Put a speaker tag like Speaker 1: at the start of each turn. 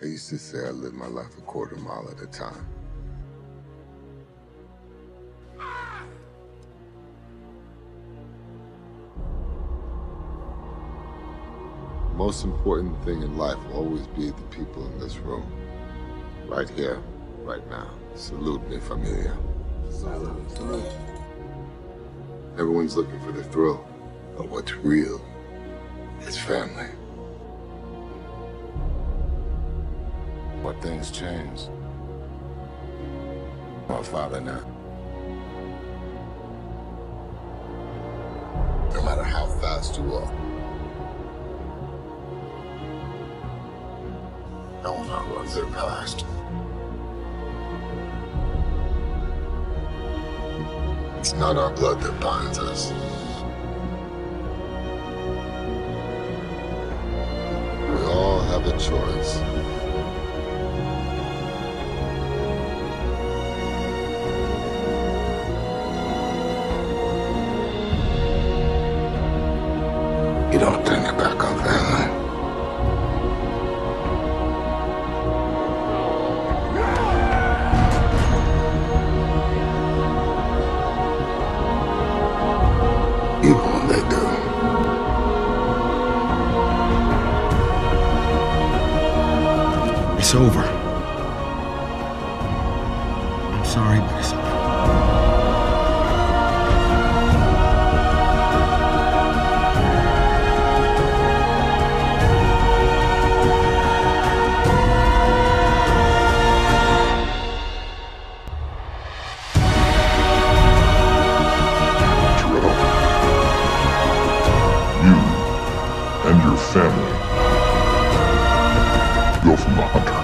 Speaker 1: I used to say I lived my life a quarter mile at a time. The most important thing in life will always be the people in this room. Right here, right now. Salute me, familia. Salute. Everyone's looking for the thrill, but what's real is family. But things change. My father now. No matter how fast you walk, no one outruns their past. It's not our blood that binds us. We all have a choice. You don't turn your back on family. Even when they do.
Speaker 2: It's over. I'm sorry, but it's over.
Speaker 3: You and your family go from the hunter.